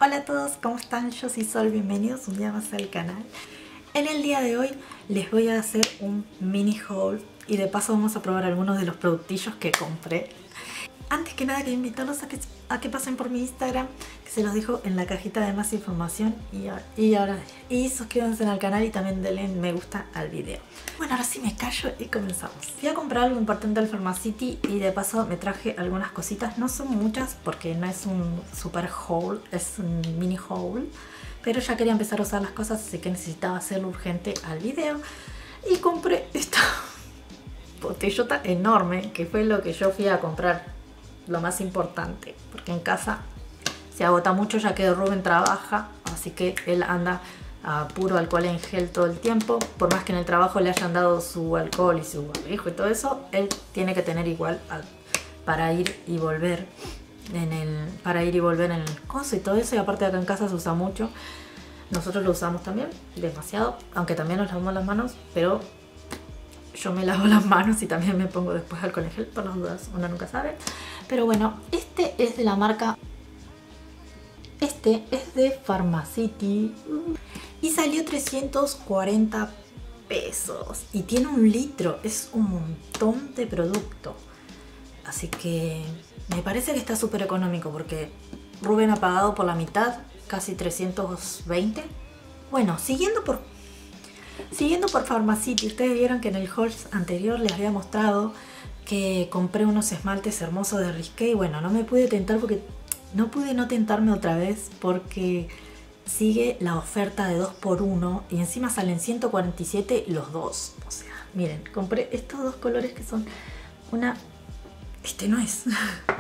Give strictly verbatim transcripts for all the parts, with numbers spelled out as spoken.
Hola a todos, ¿cómo están? Yo soy Sol, bienvenidos un día más al canal. En el día de hoy les voy a hacer un mini haul y de paso vamos a probar algunos de los productillos que compré. Antes que nada, quiero invitarlos a que, a que pasen por mi Instagram, que se los dejo en la cajita de más información. Y, y ahora y suscríbanse al canal y también denle me gusta al video. Bueno, ahora sí me callo y comenzamos. Fui a comprar algo importante al Pharmacity y de paso me traje algunas cositas. No son muchas porque no es un super haul, es un mini haul. Pero ya quería empezar a usar las cosas, así que necesitaba hacerlo urgente al video. Y compré esta botellota enorme, que fue lo que yo fui a comprar. Lo más importante, porque en casa se agota mucho ya que Rubén trabaja, así que él anda a puro alcohol en gel todo el tiempo. Por más que en el trabajo le hayan dado su alcohol y su barbijo y todo eso, él tiene que tener igual para ir y volver en el para ir y volver en el coso y todo eso. Y aparte acá en casa se usa mucho, nosotros lo usamos también demasiado, aunque también nos lavamos las manos, pero yo me lavo las manos y también me pongo después alcohol en gel por las dudas, uno nunca sabe. Pero bueno, este es de la marca, este es de Pharmacity y salió trescientos cuarenta pesos y tiene un litro, es un montón de producto. Así que me parece que está súper económico porque Rubén ha pagado por la mitad, casi trescientos veinte. Bueno, siguiendo por, siguiendo por Pharmacity, ustedes vieron que en el haul anterior les había mostrado que compré unos esmaltes hermosos de Risqué y bueno, no me pude tentar porque no pude no tentarme otra vez porque sigue la oferta de dos por uno y encima salen ciento cuarenta y siete los dos. O sea, miren, compré estos dos colores que son una... Este no es.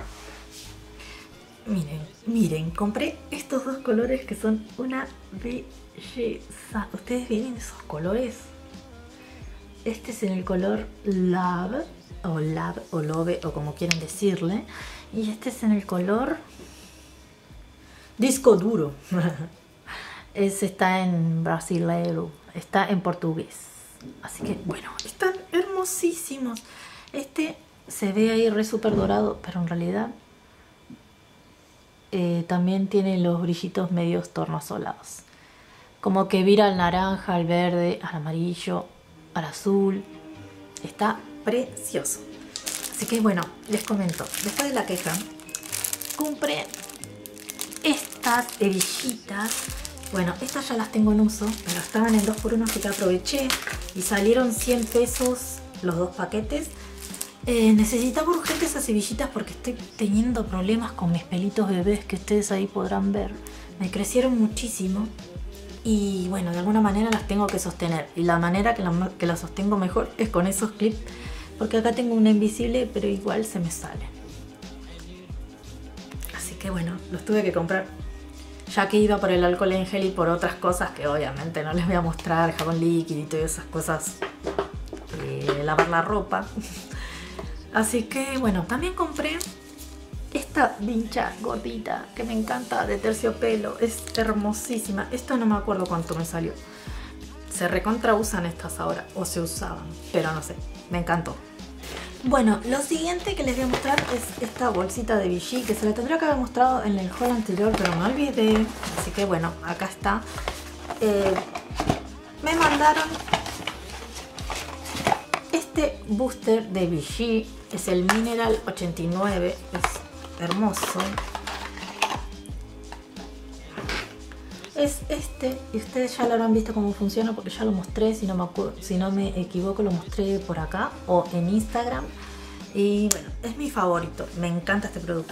Miren, miren, compré estos dos colores que son una belleza. ¿Ustedes ven esos colores? Este es en el color Love o Lab o Love o como quieran decirle, y este es en el color Disco Duro. Ese está en brasileiro, está en portugués, así que bueno, están hermosísimos. Este se ve ahí re super dorado, pero en realidad eh, también tiene los brillitos medios tornasolados, como que vira al naranja, al verde, al amarillo, al azul. Está precioso. Así que bueno, les comento, después de la queja compré estas hebillitas. Bueno, estas ya las tengo en uso, pero estaban en dos por uno, así que aproveché y salieron cien pesos los dos paquetes. Eh, necesitaba urgente esas hebillitas porque estoy teniendo problemas con mis pelitos bebés, que ustedes ahí podrán ver. Me crecieron muchísimo y bueno, de alguna manera las tengo que sostener, y la manera que las que la sostengo mejor es con esos clips, porque acá tengo una invisible pero igual se me sale. Así que bueno, los tuve que comprar, ya que iba por el alcohol en gel y por otras cosas que obviamente no les voy a mostrar, jabón líquido y todas esas cosas, eh, lavar la ropa. Así que bueno, también compré esta vincha gotita que me encanta, de terciopelo, es hermosísima. Esto no me acuerdo cuánto me salió. Se recontra usan estas ahora, o se usaban, pero no sé, me encantó. Bueno, lo siguiente que les voy a mostrar es esta bolsita de Vichy, que se la tendría que haber mostrado en el haul anterior, pero me olvidé. Así que bueno, acá está. Eh, me mandaron este booster de Vichy, es el Mineral ochenta y nueve, es hermoso. Es este, y ustedes ya lo habrán visto cómo funciona porque ya lo mostré, si no me acuerdo, si no me equivoco lo mostré por acá o en Instagram. Y bueno, es mi favorito, me encanta este producto.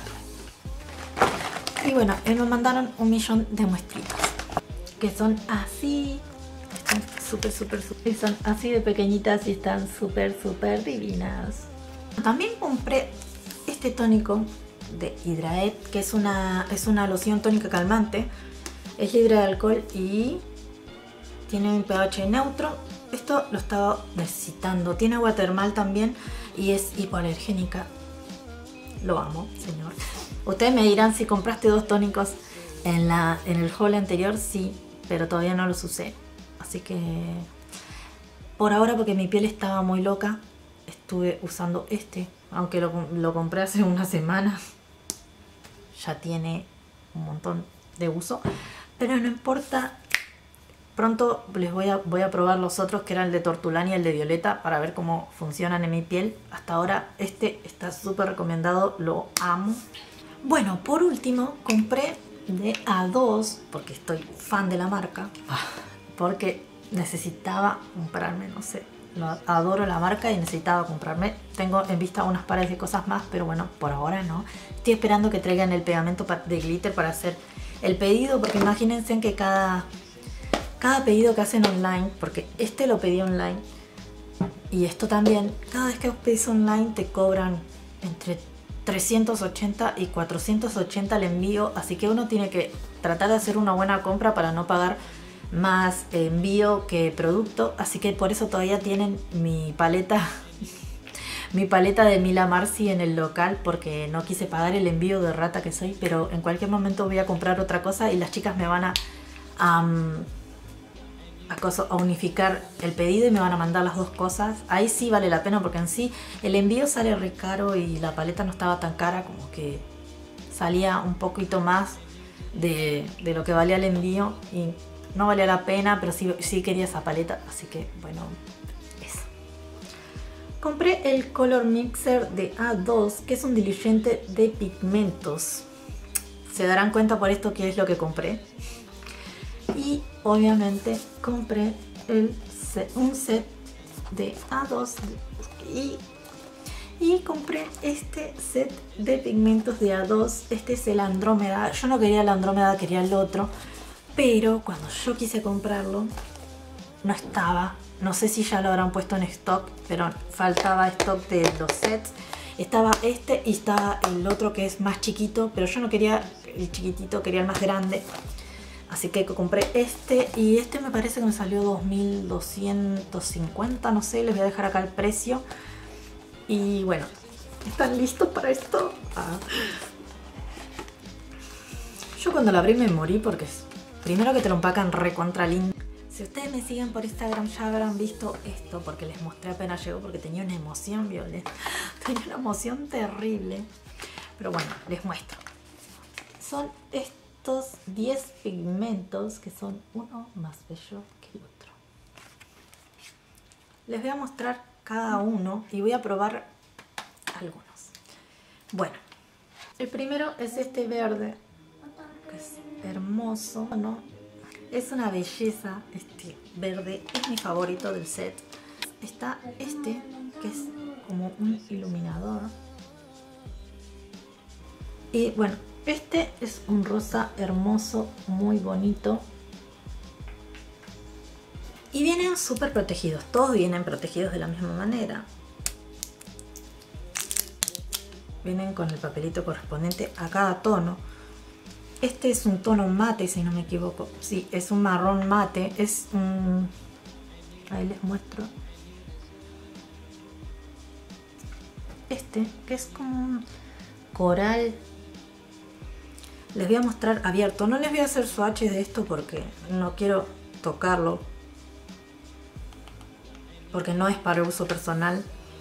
Y bueno, me mandaron un millón de muestritas que son así, están súper súper súper, son así de pequeñitas y están súper súper divinas. También compré este tónico de Hydraet, que es una, es una loción tónica calmante. Es libre de alcohol y tiene un pH neutro. Esto lo estaba necesitando. Tiene agua termal también y es hipoalergénica. Lo amo, señor. Ustedes me dirán si compraste dos tónicos en, la, en el haul anterior. Sí, pero todavía no los usé. Así que por ahora, porque mi piel estaba muy loca, estuve usando este. Aunque lo, lo compré hace una semana, ya tiene un montón de uso, pero no importa. Pronto les voy a, voy a probar los otros, que eran el de Tortulani y el de Violeta, para ver cómo funcionan en mi piel. Hasta ahora este está súper recomendado, lo amo. Bueno, por último compré de A dos, porque estoy fan de la marca, porque necesitaba comprarme, no sé, lo adoro la marca y necesitaba comprarme. Tengo en vista unas pares de cosas más, pero bueno, por ahora no. Estoy esperando que traigan el pegamento de glitter para hacer el pedido, porque imagínense que cada... Cada pedido que hacen online, porque este lo pedí online y esto también, cada vez que pedís online te cobran entre trescientos ochenta y cuatrocientos ochenta el envío, así que uno tiene que tratar de hacer una buena compra para no pagar más envío que producto. Así que por eso todavía tienen mi paleta mi paleta de Mila Marcy en el local, porque no quise pagar el envío de rata que soy, pero en cualquier momento voy a comprar otra cosa y las chicas me van a... Um, A, cosa, a unificar el pedido y me van a mandar las dos cosas. Ahí sí vale la pena, porque en sí el envío sale re caro y la paleta no estaba tan cara, como que salía un poquito más de, de lo que valía el envío y no valía la pena, pero sí, sí quería esa paleta, así que bueno, eso. Compré el Color Mixer de A dos, que es un diluyente de pigmentos. Se darán cuenta por esto que es lo que compré. Y obviamente compré el set, un set de A dos y, y compré este set de pigmentos de A dos. Este es el Andrómeda. Yo no quería el Andrómeda, quería el otro, pero cuando yo quise comprarlo no estaba. No sé si ya lo habrán puesto en stock, pero faltaba stock de los sets. Estaba este y estaba el otro que es más chiquito, pero yo no quería el chiquitito, quería el más grande. Así que compré este, y este me parece que me salió dos mil doscientos cincuenta, no sé, les voy a dejar acá el precio. Y bueno, ¿están listos para esto? Ah. Yo cuando la abrí me morí, porque es, primero que te lo empacan re contra lindo. Si ustedes me siguen por Instagram ya habrán visto esto, porque les mostré apenas llegó, porque tenía una emoción, Violeta. Tenía una emoción terrible. Pero bueno, les muestro. Son estos. Estos diez pigmentos, que son uno más bello que el otro. Les voy a mostrar cada uno y voy a probar algunos. Bueno, el primero es este verde, que es hermoso, ¿no? Es una belleza. Este verde es mi favorito del set. Está este, que es como un iluminador. Y bueno, este es un rosa hermoso, muy bonito. Y vienen súper protegidos. Todos vienen protegidos de la misma manera. Vienen con el papelito correspondiente a cada tono. Este es un tono mate, si no me equivoco. Sí, es un marrón mate. Es un... Ahí les muestro. Este, que es como un coral. Les voy a mostrar abierto. No les voy a hacer swatches de esto porque no quiero tocarlo, porque no es para uso personal.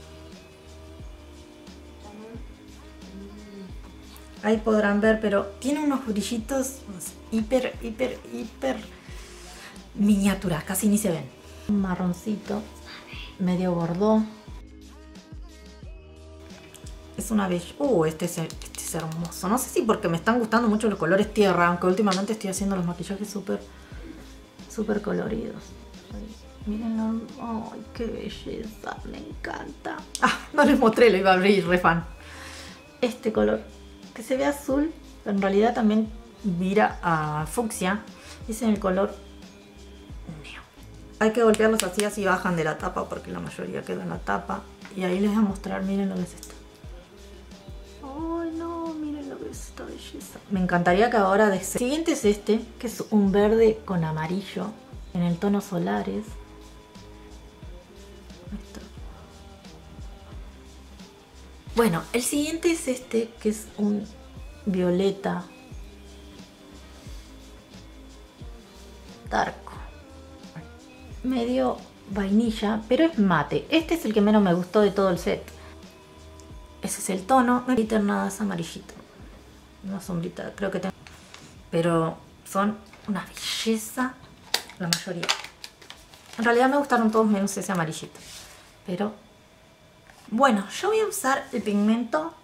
Ahí podrán ver, pero tiene unos brillitos hiper, hiper, hiper miniaturas. Casi ni se ven. Un marroncito, medio bordó. Es una bella... Uh, este es, este es hermoso. No sé si porque me están gustando mucho los colores tierra, aunque últimamente estoy haciendo los maquillajes súper, súper coloridos. Ay, miren, ay, qué belleza, me encanta. Ah, no les mostré, lo iba a abrir, re fan. Este color, que se ve azul, pero en realidad también vira a fucsia. Es en el color neo. Hay que golpearlos así, así bajan de la tapa, porque la mayoría queda en la tapa. Y ahí les voy a mostrar, miren lo que es esto. Ay, no, miren lo que es esta belleza. Me encantaría que ahora... De... El siguiente es este, que es un verde con amarillo en el tono Solares. Esto. Bueno, el siguiente es este, que es un violeta dark, medio vainilla, pero es mate. Este es el que menos me gustó de todo el set. Ese es el tono. No glitter nada, es amarillito. Una sombrita, creo que tengo. Pero son una belleza la mayoría. En realidad me gustaron todos menos ese amarillito. Pero bueno, yo voy a usar el pigmento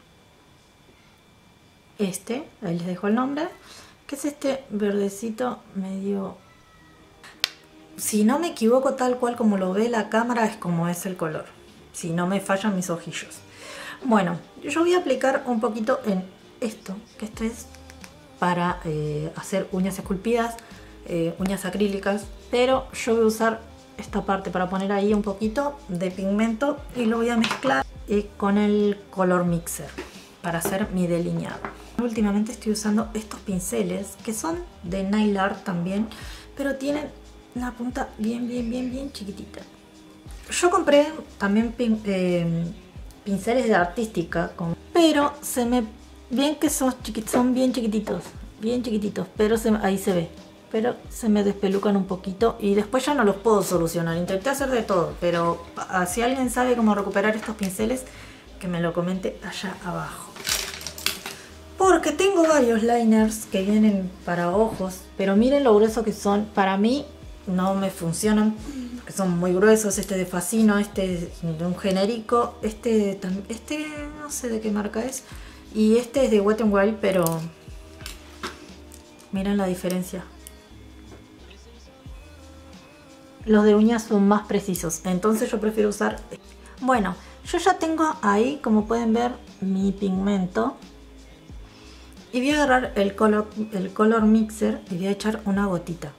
este, ahí les dejo el nombre, que es este verdecito medio... Si no me equivoco, tal cual como lo ve la cámara es como es el color, si no me fallan mis ojillos. Bueno, yo voy a aplicar un poquito en esto, que esto es para eh, hacer uñas esculpidas, eh, uñas acrílicas, pero yo voy a usar esta parte para poner ahí un poquito de pigmento y lo voy a mezclar eh, con el color mixer para hacer mi delineado. Últimamente estoy usando estos pinceles que son de Nail Art también, pero tienen la punta bien, bien, bien, bien chiquitita. Yo compré también pin, eh, pinceles de artística, con, pero se me... Bien que son, son bien chiquititos, bien chiquititos, pero se, ahí se ve. Pero se me despelucan un poquito y después ya no los puedo solucionar. Intenté hacer de todo, pero si alguien sabe cómo recuperar estos pinceles, que me lo comente allá abajo. Porque tengo varios liners que vienen para ojos, pero miren lo grueso que son. Para mí no me funcionan, porque son muy gruesos. Este de Facino, este de un genérico, este, este no sé de qué marca es. Y este es de Wet n Wild, pero miren la diferencia. Los de uñas son más precisos, entonces yo prefiero usar... Bueno, yo ya tengo ahí, como pueden ver, mi pigmento. Y voy a agarrar el color, el color mixer y voy a echar una gotita.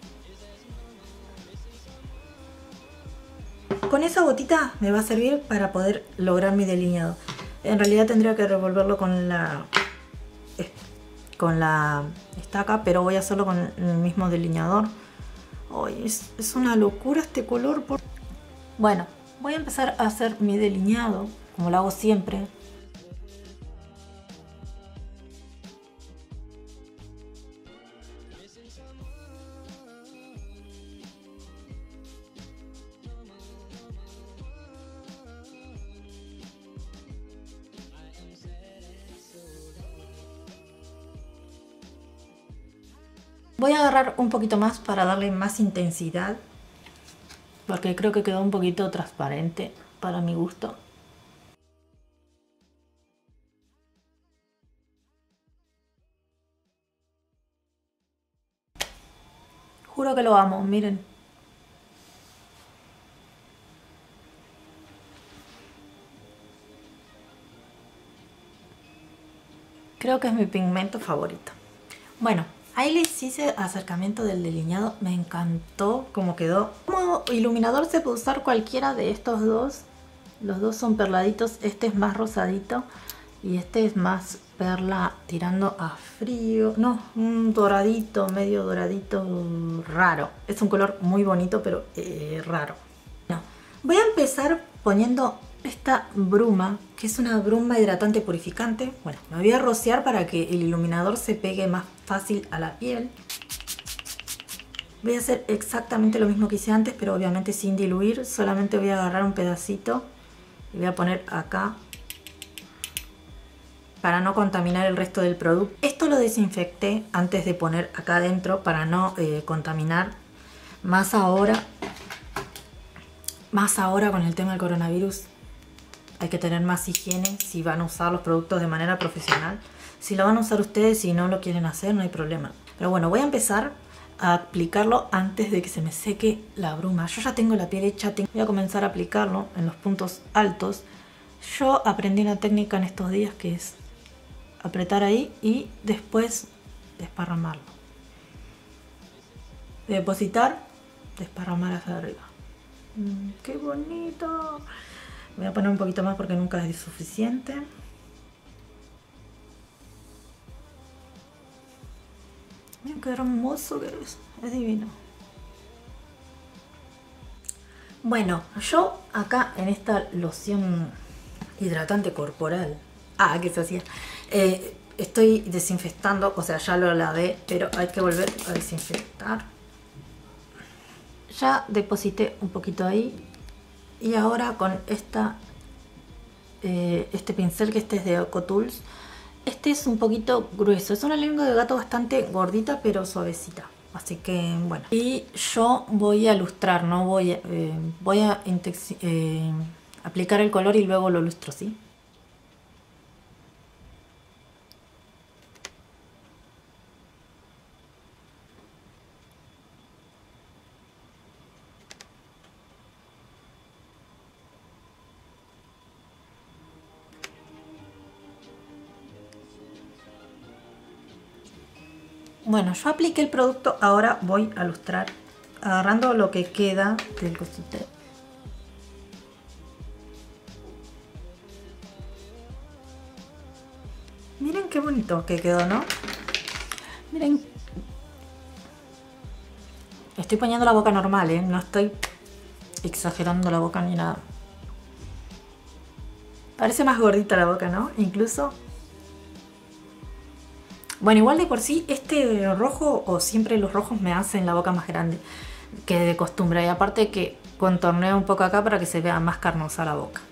Con esa gotita me va a servir para poder lograr mi delineado. En realidad tendría que revolverlo con la, con la estaca, pero voy a hacerlo con el mismo delineador. Ay, es, es una locura este color. Por... Bueno, voy a empezar a hacer mi delineado, como lo hago siempre. Voy a agarrar un poquito más para darle más intensidad, porque creo que quedó un poquito transparente para mi gusto. Juro que lo amo, miren. Creo que es mi pigmento favorito. Bueno. Ahí les hice acercamiento del delineado, me encantó cómo quedó. Como iluminador se puede usar cualquiera de estos dos. Los dos son perladitos, este es más rosadito y este es más perla tirando a frío. No, un doradito, medio doradito raro. Es un color muy bonito pero eh, raro. No. Voy a empezar poniendo esta bruma, que es una bruma hidratante purificante. Bueno, me voy a rociar para que el iluminador se pegue más fácil a la piel. Voy a hacer exactamente lo mismo que hice antes, pero obviamente sin diluir. Solamente voy a agarrar un pedacito y voy a poner acá para no contaminar el resto del producto. Esto lo desinfecté antes de poner acá adentro para no eh, contaminar. Más ahora, más ahora con el tema del coronavirus. Hay que tener más higiene si van a usar los productos de manera profesional. Si lo van a usar ustedes y no lo quieren hacer, no hay problema. Pero bueno, voy a empezar a aplicarlo antes de que se me seque la bruma. Yo ya tengo la piel hecha, voy a comenzar a aplicarlo en los puntos altos. Yo aprendí una técnica en estos días que es apretar ahí y después desparramarlo. Depositar, desparramar hacia arriba. Mm, ¡qué bonito! Voy a poner un poquito más porque nunca es suficiente. Miren qué hermoso que es. Es divino. Bueno, yo acá en esta loción hidratante corporal. Ah, que se hacía. Eh, estoy desinfectando, o sea, ya lo lavé, pero hay que volver a desinfectar. Ya deposité un poquito ahí. Y ahora con esta, eh, este pincel, que este es de EcoTools, Este es un poquito grueso, es una lengua de gato bastante gordita pero suavecita. Así que bueno. Y yo voy a lustrar, no voy a, eh, voy a eh, aplicar el color y luego lo lustro, ¿sí? Bueno, yo apliqué el producto, ahora voy a lustrar, agarrando lo que queda del cosito. Miren qué bonito que quedó, ¿no? Miren. Estoy poniendo la boca normal, ¿eh? No estoy exagerando la boca ni nada. Parece más gordita la boca, ¿no? Incluso... Bueno, igual de por sí, este rojo, o siempre los rojos me hacen la boca más grande que de costumbre. Y aparte que contorneo un poco acá para que se vea más carnosa la boca.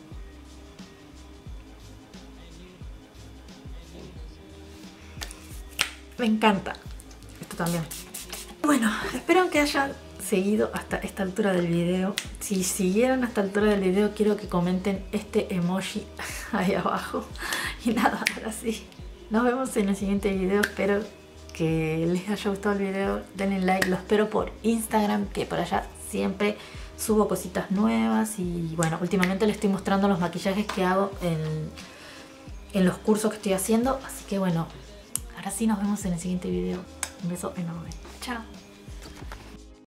Me encanta. Esto también. Bueno, espero que hayan seguido hasta esta altura del video. Si siguieron hasta esta altura del video, quiero que comenten este emoji ahí abajo. Y nada, ahora sí. Nos vemos en el siguiente video. Espero que les haya gustado el video. Denle like. Lo espero por Instagram, que por allá siempre subo cositas nuevas. Y bueno, últimamente les estoy mostrando los maquillajes que hago en, en los cursos que estoy haciendo. Así que bueno, ahora sí nos vemos en el siguiente video. Un beso enorme. Chao.